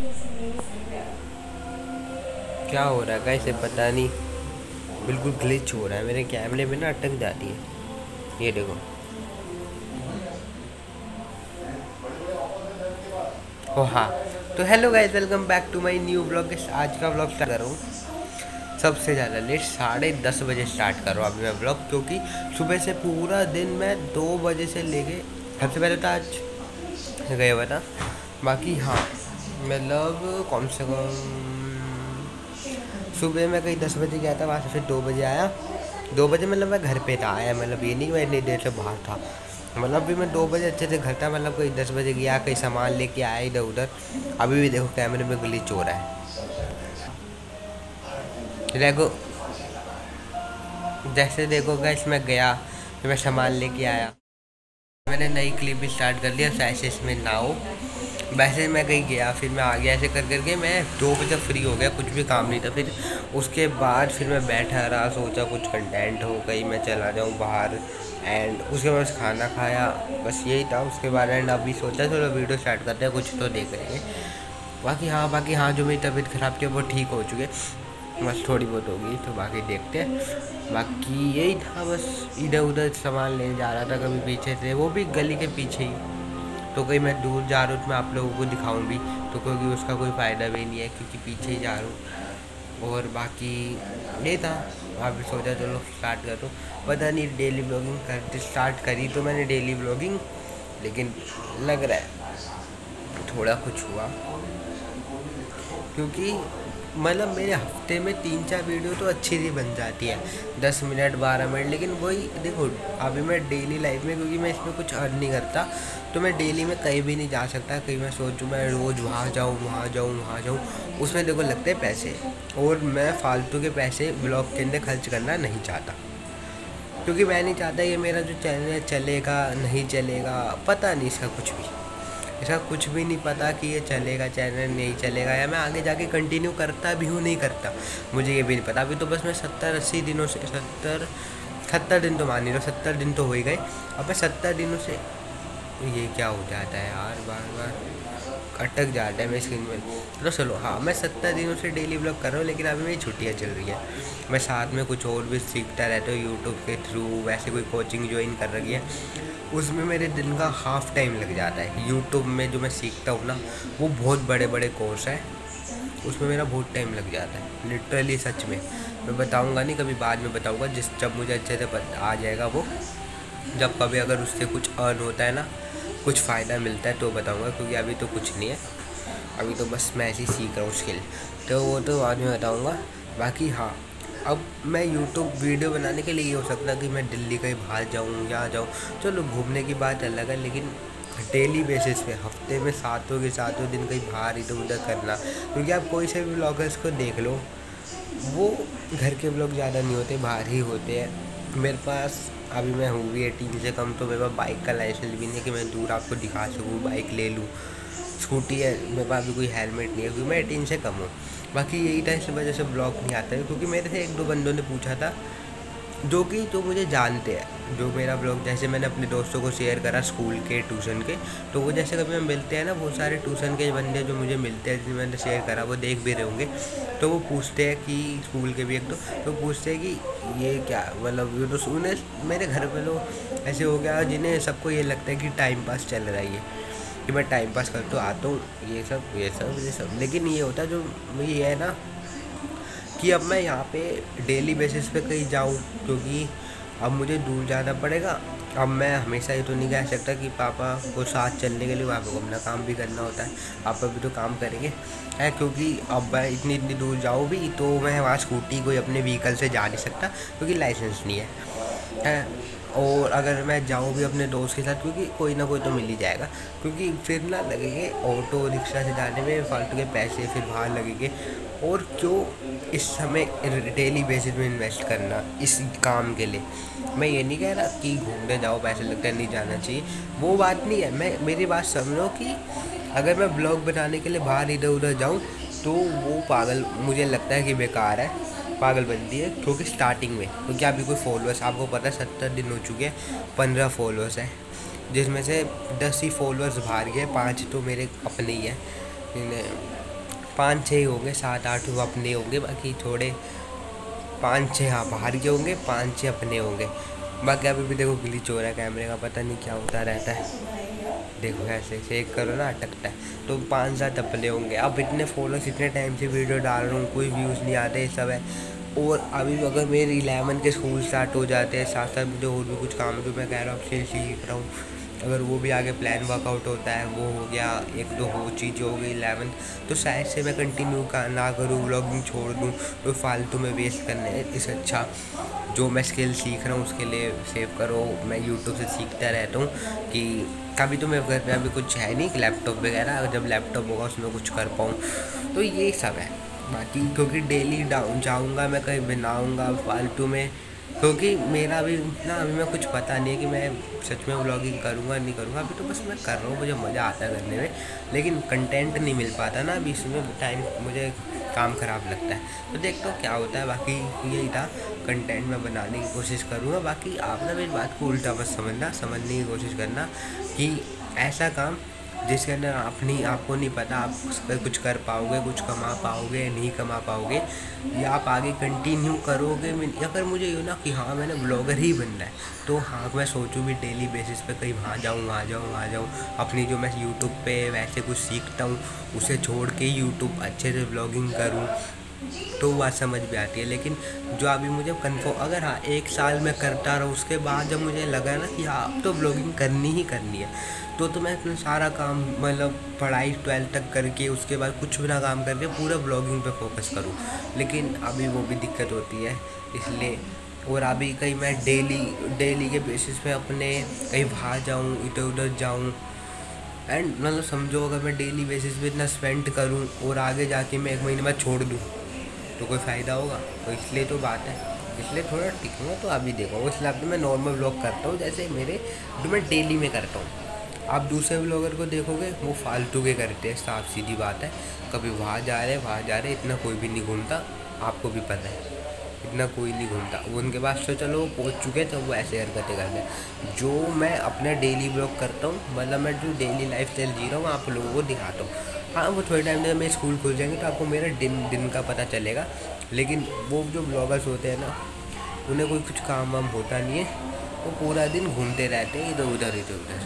क्या हो रहा है गाइस ये पता नहीं। बिल्कुल ग्लिच हो रहा है, मेरे कैमरे में ना अटक जाती है। ये देखो। ओ हाँ। तो hello guys, welcome back to my new blog. आज का ब्लॉग स्टार्ट कर रहा हूँ सबसे ज़्यादा लेट 10:30 बजे स्टार्ट कर रहा हूँ अभी मैं ब्लॉग, क्योंकि सुबह से पूरा दिन मैं 2 बजे से लेके सबसे पहले तो आज गए हुआ था। बाकी हाँ, मतलब कम से कम सुबह मैं कहीं 10 बजे गया था, वहाँ से फिर 2 बजे आया। 2 बजे मतलब मैं घर पे था आया, मतलब ये नहीं कि मैं इतनी देर से बाहर था। मतलब भी मैं 2 बजे अच्छे से घर था, मतलब कहीं 10 बजे गया, कहीं सामान लेके आया इधर उधर। अभी भी देखो कैमरे में ग्लिच हो रहा है। देखो, जैसे देखो गाइस, मैं गया फिर मैं सामान लेके आया। मैंने नई क्लिप भी स्टार्ट कर लिया सैशेस में नाउ। वैसे मैं कहीं गया, फिर मैं आ गया, ऐसे कर करके मैं 2 बजे फ्री हो गया, कुछ भी काम नहीं था। फिर उसके बाद फिर मैं बैठा रहा, सोचा कुछ कंटेंट हो, कहीं मैं चला जाऊँ बाहर। एंड उसके बाद खाना खाया, बस यही था उसके बाद। एंड अभी सोचा चलो वीडियो स्टार्ट करते हैं, कुछ तो देख रहे हैं। बाकी हाँ, जो मेरी तबीयत ख़राब थी वो ठीक हो चुकी है, बस थोड़ी बहुत होगी, तो बाकी देखते हैं। बाकी यही था, बस इधर उधर सामान लेने जा रहा था, कभी पीछे से, वो भी गली के पीछे ही। तो कहीं मैं दूर जा रहा हूँ तो मैं आप लोगों को दिखाऊं भी, तो क्योंकि उसका कोई फ़ायदा भी नहीं है, क्योंकि पीछे ही जा रहा हूँ। और बाकी ये था, अभी सोचा चलो स्टार्ट करो। पता नहीं डेली ब्लॉगिंग कर स्टार्ट करी तो मैंने डेली ब्लॉगिंग, लेकिन लग रहा है थोड़ा कुछ हुआ, क्योंकि मतलब मेरे हफ्ते में 3-4 वीडियो तो अच्छी सी बन जाती है, 10 मिनट 12 मिनट। लेकिन वही देखो, अभी मैं डेली लाइफ में, क्योंकि मैं इसमें कुछ अर्न नहीं करता, तो मैं डेली में कहीं भी नहीं जा सकता। कहीं मैं सोचूं मैं रोज़ वहाँ जाऊँ वहाँ जाऊँ वहाँ जाऊँ, उसमें देखो लगते हैं पैसे, और मैं फालतू के पैसे ब्लॉग के अंदर खर्च करना नहीं चाहता। क्योंकि मैं नहीं चाहता ये मेरा जो चैनल है चलेगा नहीं चलेगा, पता नहीं इसका कुछ भी। इसका कुछ भी नहीं पता कि ये चलेगा चैनल नहीं चलेगा, या मैं आगे जाके कंटिन्यू करता भी हूँ नहीं करता, मुझे ये भी नहीं पता। अभी तो बस मैं 70-80 दिनों से, 70 दिन तो मान ही लो, 70 दिन तो हो ही गए। अब मैं 70 दिनों से, ये क्या हो जाता है यार, बार बार अटक जाता है मेरी स्क्रीन में। तो चलो हाँ, मैं 70 दिनों से डेली ब्लॉग कर रहा हूँ, लेकिन अभी मेरी छुट्टियाँ चल रही है। मैं साथ में कुछ और भी सीखता रहता हूँ यूट्यूब के थ्रू, वैसे कोई कोचिंग ज्वाइन कर रखी है, उसमें मेरे दिन का हाफ टाइम लग जाता है। यूट्यूब में जो मैं सीखता हूँ ना, वो बहुत बड़े बड़े कोर्स है, उसमें मेरा बहुत टाइम लग जाता है, लिटरली सच में। मैं बताऊँगा नहीं, कभी बाद में बताऊँगा, जब मुझे अच्छे से आ जाएगा वो, जब कभी अगर उससे कुछ अर्न होता है ना, कुछ फ़ायदा मिलता है तो बताऊँगा, क्योंकि अभी तो कुछ नहीं है। अभी तो बस मैं ऐसे ही सीख रहा हूँ स्किल, तो वो तो बाद में बताऊँगा। बाकी हाँ, अब मैं यूट्यूब वीडियो बनाने के लिए ये हो सकता है कि मैं दिल्ली कहीं बाहर जाऊँ या जाऊँ, चलो घूमने की बात अलग है, लेकिन डेली बेसिस पे हफ्ते में सातों के सातों दिन कहीं बाहर इधर उधर करना। क्योंकि आप कोई से भी ब्लॉगर्स को देख लो, वो घर के ब्लॉग ज़्यादा नहीं होते, बाहर ही होते हैं। मेरे पास अभी मैं हूँ भी 18 से कम, तो मेरे पास बाइक का लाइसेंस भी नहीं है कि मैं दूर आपको दिखा सकूँ, बाइक ले लूँ। स्कूटी है मेरे पास, भी कोई हेलमेट नहीं है, क्योंकि मैं 18 से कम हूँ। बाकी यही था, इस वजह से ब्लॉग नहीं आता है। क्योंकि मेरे से 1-2 बंदों ने पूछा था, जो मुझे जानते हैं, जो मेरा ब्लॉग, जैसे मैंने अपने दोस्तों को शेयर करा स्कूल के ट्यूशन के, तो वो जैसे कभी हम मिलते हैं ना, बहुत सारे ट्यूशन के बंदे जो मुझे मिलते हैं, जिन्हें मैंने शेयर करा, वो देख भी रहे होंगे, तो वो पूछते हैं कि स्कूल के भी एक तो पूछते हैं कि ये क्या, मतलब ये तो उन्हें, मेरे घर पे लोग ऐसे हो गया जिन्हें सबको ये लगता है कि टाइम पास चल रहा है, ये कि मैं टाइम पास कर तो आता हूँ, ये सब। लेकिन ये होता है जो ये है ना, कि अब मैं यहाँ पे डेली बेसिस पे कहीं जाऊँ, क्योंकि अब मुझे दूर जाना पड़ेगा। अब मैं हमेशा ही तो नहीं कह सकता कि पापा को साथ चलने के लिए, पापा को अपना काम भी करना होता है, पापा भी तो काम करेंगे है। क्योंकि अब मैं इतनी इतनी दूर जाऊँ भी तो मैं वहाँ स्कूटी कोई अपने व्हीकल से जा नहीं सकता, क्योंकि लाइसेंस नहीं है। और अगर मैं जाऊँ भी अपने दोस्त के साथ, क्योंकि कोई ना कोई तो मिल ही जाएगा, क्योंकि फिर ना लगेंगे ऑटो रिक्शा से जाने में फालतू के पैसे, फिर बाहर लगेंगे। और क्यों इस समय डेली बेसिस में इन्वेस्ट करना इस काम के लिए। मैं ये नहीं कह रहा कि घूमने जाओ पैसे लगते हैं, नहीं जाना चाहिए, वो बात नहीं है। मैं, मेरी बात समझो कि अगर मैं ब्लॉग बनाने के लिए बाहर इधर उधर जाऊँ, तो वो पागल मुझे लगता है कि बेकार है, पागल बनती है। क्योंकि स्टार्टिंग में, क्योंकि अभी कोई फॉलोअर्स, आपको पता है 70 दिन हो चुके हैं, 15 फॉलोअर्स हैं, जिसमें से 10 ही फॉलोअर्स बाहर गए, 5 तो मेरे अपने ही हैं। 5-6 ही होंगे, 7-8 वो अपने होंगे, बाकी थोड़े 5-6 हाँ बाहर के होंगे, 5-6 अपने होंगे। बाकी अभी भी देखो ग्लिच हो रहा है कैमरे का, पता नहीं क्या होता रहता है। देखो ऐसे चेक करो ना, अटकता है। तो 5-7 अपने होंगे। अब इतने फॉलोअर्स, इतने टाइम से वीडियो डाल रहा हूँ, कोई व्यूज़ नहीं आते, ये सब है। और अभी अगर मेरे 11 के स्कूल स्टार्ट हो जाते हैं, साथ साथ मुझे और भी कुछ काम है जो मैं कह रहा हूँ सेल्स सीख रहा हूँ, अगर वो भी आगे प्लान वर्कआउट होता है, वो हो गया, 1-2 वो चीज़ें हो गई 11, तो शायद से मैं कंटिन्यू ना करूँ, व्लॉगिंग छोड़ दूँ, तो फालतू में वेस्ट करने इससे अच्छा जो मैं स्किल सीख रहा हूँ उसके लिए सेव करो। मैं यूट्यूब से सीखता रहता हूँ कि कभी तो मेरे घर पे अभी कुछ है नहीं कि लैपटॉप वगैरह, जब लैपटॉप होगा उसमें कुछ कर पाऊँ, तो ये सब है। बाकी क्योंकि डेली डाउन जाऊँगा मैं, कहीं बनाऊँगा फालतू में, क्योंकि मेरा अभी ना अभी मैं कुछ पता नहीं है कि मैं सच में व्लॉगिंग करूँगा नहीं करूँगा। अभी तो बस मैं कर रहा हूँ, मुझे मज़ा आता है करने में, लेकिन कंटेंट नहीं मिल पाता ना अभी, इसमें टाइम मुझे काम ख़राब लगता है। तो देखता हूँ क्या होता है। बाकी यही था, कंटेंट मैं बनाने की कोशिश करूँगा। बाकी आप ना मेरी बात को उल्टा मत समझना, समझने की कोशिश करना कि ऐसा काम जिसके अंदर आपको नहीं पता आप कुछ कर पाओगे, कुछ कमा पाओगे, नहीं कमा पाओगे, या आप आगे कंटिन्यू करोगे। अगर मुझे ये ना कि हाँ मैंने ब्लॉगर ही बनना है, तो हाँ मैं सोचूँ भी डेली बेसिस पे कहीं वहाँ जाऊँ, अपनी जो मैं यूट्यूब पे वैसे कुछ सीखता हूँ उसे छोड़ के यूट्यूब अच्छे से ब्लॉगिंग करूँ, तो बात समझ में आती है। लेकिन जो अभी मुझे कन्फर्म, अगर हाँ 1 साल में करता रहा, उसके बाद जब मुझे लगा ना कि हाँ अब तो ब्लॉगिंग करनी ही करनी है, तो मैं अपना सारा काम मतलब पढ़ाई 12th तक करके उसके बाद कुछ भी ना काम करके पूरा ब्लॉगिंग पे फोकस करूँ। लेकिन अभी वो भी दिक्कत होती है, इसलिए। और अभी कहीं मैं डेली के बेसिस पे अपने कहीं बाहर जाऊँ, इधर उधर जाऊँ, एंड मतलब समझो अगर मैं डेली बेसिस पे इतना स्पेंड करूँ और आगे जाके मैं 1 महीने बाद छोड़ दूँ तो कोई फ़ायदा होगा? तो इसलिए तो बात है, इसलिए थोड़ा टिकूँगा। तो अभी देखो इसलिए अब तो मैं नॉर्मल व्लॉग करता हूँ, जैसे मेरे जो मैं डेली में करता हूँ। आप दूसरे व्लॉगर को देखोगे वो फालतू के करते हैं, साफ सीधी बात है। कभी वहाँ जा रहे, इतना कोई भी नहीं घूमता, आपको भी पता है, इतना कोई नहीं घूमता। वो उनके पास तो चलो वो पहुँच चुके हैं, तो वो ऐसे हरकतें करते हैं। जो मैं अपना डेली ब्लॉग करता हूँ, मतलब मैं जो डेली लाइफ स्टाइल जी रहा हूँ आप लोगों को दिखाता हूँ। हाँ वो थोड़े टाइम जब मेरे स्कूल खुल जाएंगे तो आपको मेरा दिन का पता चलेगा। लेकिन वो जो ब्लॉगर्स होते हैं ना, उन्हें कोई कुछ काम वाम होता नहीं है, वो पूरा दिन घूमते रहते हैं इधर उधर।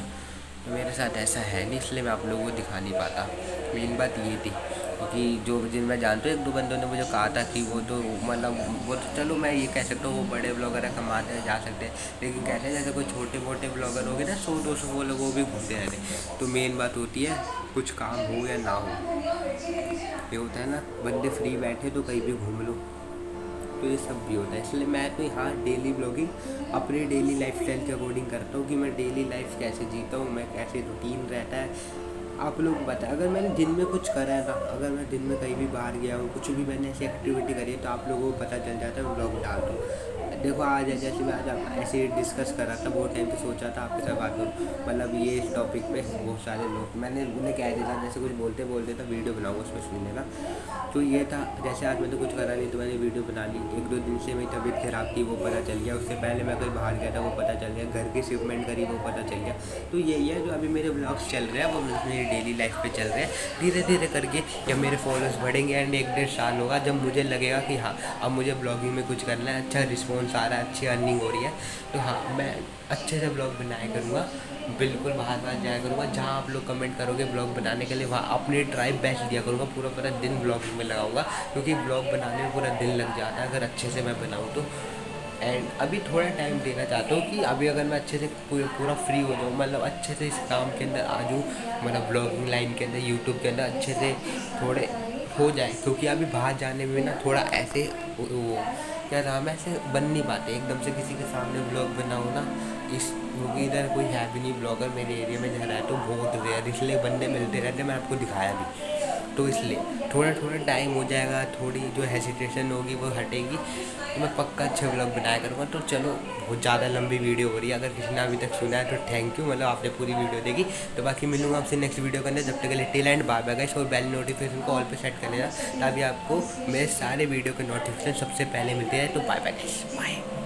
मेरे साथ ऐसा है नहीं, इसलिए मैं आप लोगों को दिखा नहीं पाता। मेन बात ये थी, क्योंकि जो जिन मैं जानता हूँ 1-2 बंदों ने मुझे कहा था कि वो तो मतलब वो तो चलो मैं ये कह सकता हूँ वो बड़े ब्लॉगर है, कमाते हैं, जा सकते हैं, लेकिन कहते हैं जैसे कोई छोटे मोटे ब्लॉगर हो गए ना 100-200 वो लोग, वो भी घूमते रहते हैं। तो मेन बात होती है कुछ काम हो या ना हो, ये होता है ना, बंदे फ्री बैठे तो कहीं भी घूम लो, तो ये सब भी होता है। इसलिए मैं तो यहाँ डेली ब्लॉगिंग अपने डेली लाइफस्टाइल के अकॉर्डिंग करता हूँ कि मैं डेली लाइफ कैसे जीता हूँ, मैं कैसे रूटीन रहता है। आप लोग को पता है, अगर मैंने दिन में कुछ करा है ना, अगर मैं दिन में कहीं भी बाहर गया हूँ, कुछ भी मैंने ऐसी एक्टिविटी करी है, तो आप लोगों को पता चल जाता है, मैं ब्लॉग डालता हूँ। देखो आज जैसे मैं आज ऐसे ही डिस्कस कर रहा था, बहुत टाइम पे सोचा था आपके साथ बात करूँ, मतलब ये इस टॉपिक पे बहुत सारे लोग मैंने उन्हें कह दिया था, जैसे कुछ बोलते था वीडियो बनाऊँगा उसमें सुन लेना। तो ये था, जैसे आज मैंने कुछ करा नहीं तो मैंने वीडियो बना ली। 1-2 दिन से मेरी तबीयत ख़राब थी, वो पता चल गया। उससे पहले मैं कहीं बाहर गया था, वो पता चल गया। घर की शिपमेंट करी, वो पता चल गया। तो यही है जो अभी मेरे ब्लॉग्स चल रहे हैं, वो मेरी डेली लाइफ पे चल रहे हैं। धीरे धीरे करके जब मेरे फॉलोअर्स बढ़ेंगे एंड 1-1.5 साल होगा, जब मुझे लगेगा कि हाँ अब मुझे ब्लॉगिंग में कुछ करना है, अच्छा रिस्पॉन्स आ रहा है, अच्छी अर्निंग हो रही है, तो हाँ मैं अच्छे से ब्लॉग बनाया करूँगा, बिल्कुल बाहर जाया करूँगा। जहाँ आप लोग कमेंट करोगे ब्लॉग बनाने के लिए, वहाँ अपनी ट्राई बेस्ट दिया करूँगा। पूरा दिन ब्लॉगिंग में लगाऊंगा, क्योंकि ब्लॉग बनाने में पूरा दिन लग जाता है अगर अच्छे से मैं बनाऊँ तो। एंड अभी थोड़ा टाइम देना चाहता हूँ कि अभी अगर मैं अच्छे से पूरा फ्री हो जाऊँ, मतलब अच्छे से इस काम के अंदर आ जाऊँ, मतलब ब्लॉगिंग लाइन के अंदर, यूट्यूब के अंदर अच्छे से थोड़े हो जाए। क्योंकि अभी बाहर जाने में ना थोड़ा ऐसे वो क्या नाम है, ऐसे बन नहीं पाते एकदम से किसी के सामने ब्लॉग बनाओ ना, क्योंकि इधर कोई है भी नहीं ब्लॉगर मेरे एरिया में जहाँ रहता हूँ, बहुत रेयर, इसलिए बंदे मिलते रहते, मैं आपको दिखाया भी। तो इसलिए थोड़ा टाइम हो जाएगा, थोड़ी जो हेसिटेशन होगी वो हटेगी, तो मैं पक्का अच्छे व्लॉग बनाया करूँगा। तो चलो बहुत ज़्यादा लंबी वीडियो हो रही है, अगर किसी ने अभी तक सुना है तो थैंक यू, मतलब आपने पूरी वीडियो देखी। तो बाकी मिलूंगा आपसे नेक्स्ट वीडियो के अंदर, जब तक के लिए till end bye bye guys. और बेल नोटिफिकेशन को ऑल पे सेट कर लेना, ताकि आपको मेरे सारे वीडियो के नोटिफिकेशन सबसे पहले मिलते हैं। तो बाय बाय गाइस, बाय।